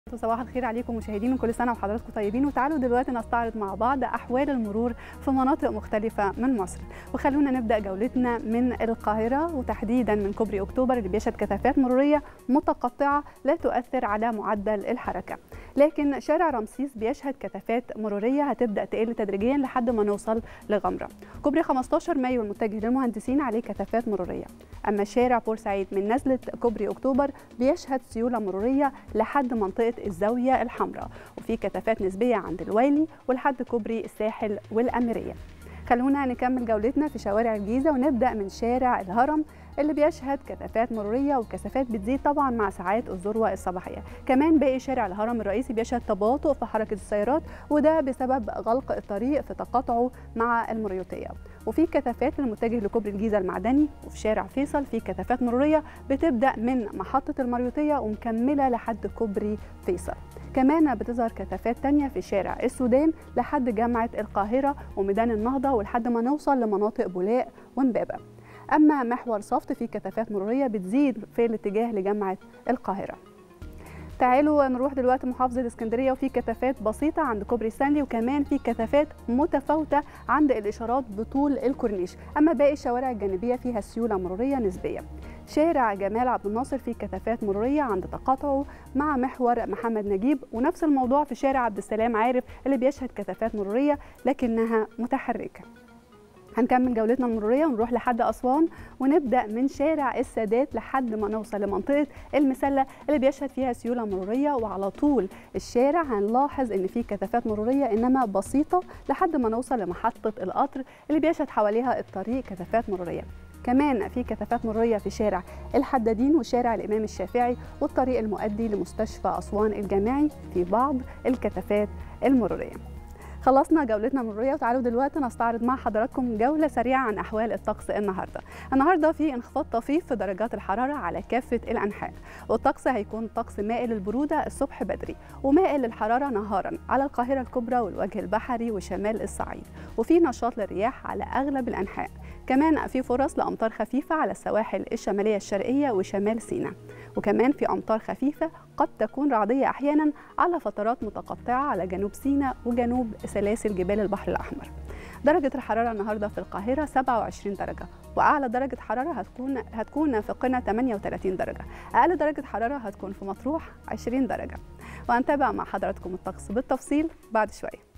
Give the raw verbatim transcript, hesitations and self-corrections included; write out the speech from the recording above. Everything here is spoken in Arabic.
صباح الخير عليكم مشاهدين، كل سنة وحضراتكم طيبين. وتعالوا دلوقتي نستعرض مع بعض أحوال المرور في مناطق مختلفة من مصر. وخلونا نبدأ جولتنا من القاهرة، وتحديدا من كوبري أكتوبر اللي بيشهد كثافات مرورية متقطعة لا تؤثر على معدل الحركة. لكن شارع رمسيس بيشهد كثافات مرورية هتبدأ تقل تدريجيا لحد ما نوصل لغمرة. كوبري خمستاشر مايو المتجه للمهندسين عليه كثافات مرورية. أما شارع بورسعيد من نزلة كوبري أكتوبر بيشهد سيولة مرورية لحد منطقة الزاوية الحمراء، وفي كثافات نسبية عند الويلي ولحد كوبري الساحل والأميرية. خلونا نكمل جولتنا في شوارع الجيزة، ونبدأ من شارع الهرم اللي بيشهد كثافات مرورية، وكثافات بتزيد طبعا مع ساعات الذروة الصباحية. كمان باقي شارع الهرم الرئيسي بيشهد تباطؤ في حركة السيارات، وده بسبب غلق الطريق في تقاطعه مع المريوطية. وفي كثافات المتجه لكوبري الجيزة المعدني، وفي شارع فيصل في كثافات مرورية بتبدأ من محطة المريوطية ومكملة لحد كوبري فيصل. كمان بتظهر كثافات تانية في شارع السودان لحد جامعة القاهرة وميدان النهضة، ولحد ما نوصل لمناطق بولاق ومبابة. أما محور صفت في كثافات مرورية بتزيد في الاتجاه لجامعة القاهرة. تعالوا نروح دلوقتي محافظة اسكندرية، وفي كثافات بسيطة عند كوبري ستانلي، وكمان في كثافات متفاوتة عند الإشارات بطول الكورنيش. أما باقي الشوارع الجانبية فيها سيولة مرورية نسبية. شارع جمال عبد الناصر في كثافات مرورية عند تقاطعه مع محور محمد نجيب، ونفس الموضوع في شارع عبد السلام عارف اللي بيشهد كثافات مرورية لكنها متحركة. هنكمل جولتنا المرورية ونروح لحد أسوان، ونبدأ من شارع السادات لحد ما نوصل لمنطقة المسلة اللي بيشهد فيها سيولة مرورية. وعلى طول الشارع هنلاحظ إن في كثافات مرورية إنما بسيطة لحد ما نوصل لمحطة القطر اللي بيشهد حواليها الطريق كثافات مرورية. كمان في كثافات مرورية في شارع الحدادين وشارع الإمام الشافعي والطريق المؤدي لمستشفى أسوان الجامعي في بعض الكثافات المرورية. خلصنا جولتنا المرورية، وتعالوا دلوقتي نستعرض مع حضراتكم جولة سريعة عن أحوال الطقس النهاردة. النهاردة في انخفاض طفيف في درجات الحرارة على كافة الأنحاء، والطقس هيكون طقس مائل للبرودة الصبح بدري ومائل للحرارة نهارا على القاهرة الكبرى والوجه البحري وشمال الصعيد، وفي نشاط للرياح على أغلب الأنحاء. كمان في فرص لأمطار خفيفة على السواحل الشمالية الشرقية وشمال سيناء، وكمان في أمطار خفيفة قد تكون رعدية أحيانا على فترات متقطعة على جنوب سيناء وجنوب سلاسل جبال البحر الأحمر. درجة الحرارة النهاردة في القاهرة سبعة وعشرين درجة، وأعلى درجة حرارة هتكون هتكون في قنا ثمانية وثلاثين درجة، أقل درجة حرارة هتكون في مطروح عشرين درجة. وهنتابع مع حضراتكم الطقس بالتفصيل بعد شوية.